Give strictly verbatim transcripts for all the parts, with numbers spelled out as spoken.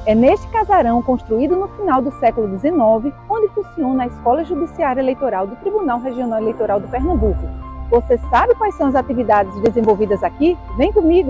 É neste casarão, construído no final do século dezenove, onde funciona a Escola Judiciária Eleitoral do Tribunal Regional Eleitoral do Pernambuco. Você sabe quais são as atividades desenvolvidas aqui? Vem comigo!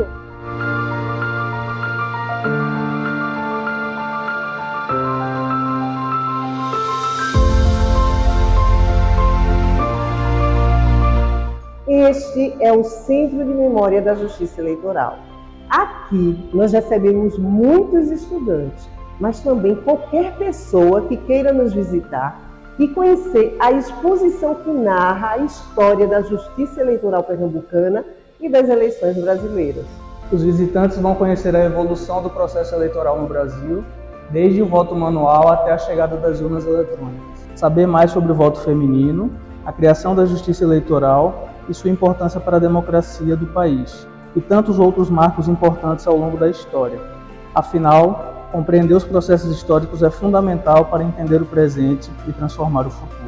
Este é o Centro de Memória da Justiça Eleitoral. Aqui nós recebemos muitos estudantes, mas também qualquer pessoa que queira nos visitar e conhecer a exposição que narra a história da Justiça Eleitoral pernambucana e das eleições brasileiras. Os visitantes vão conhecer a evolução do processo eleitoral no Brasil, desde o voto manual até a chegada das urnas eletrônicas. Saber mais sobre o voto feminino, a criação da justiça eleitoral e sua importância para a democracia do país, e tantos outros marcos importantes ao longo da história. Afinal, compreender os processos históricos é fundamental para entender o presente e transformar o futuro.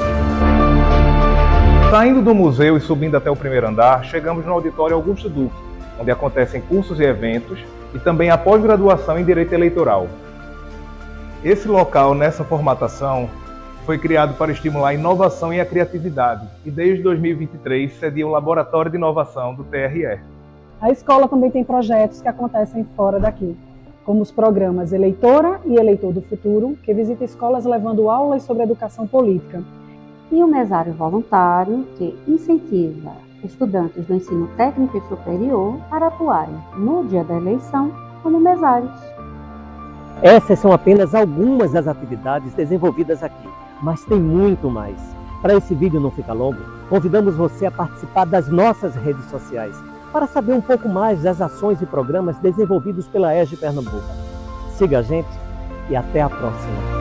Saindo do museu e subindo até o primeiro andar, chegamos no auditório Augusto Duque, onde acontecem cursos e eventos e também a pós-graduação em Direito Eleitoral. Esse local, nessa formatação, foi criado para estimular a inovação e a criatividade e desde dois mil e vinte e três cedia um laboratório de inovação do T R E. A escola também tem projetos que acontecem fora daqui, como os programas Eleitora e Eleitor do Futuro, que visita escolas levando aulas sobre educação política. E o mesário voluntário, que incentiva estudantes do ensino técnico e superior para atuarem no dia da eleição como mesários. Essas são apenas algumas das atividades desenvolvidas aqui, mas tem muito mais. Para esse vídeo não ficar longo, convidamos você a participar das nossas redes sociais, para saber um pouco mais das ações e programas desenvolvidos pela E G Pernambuco. Siga a gente e até a próxima!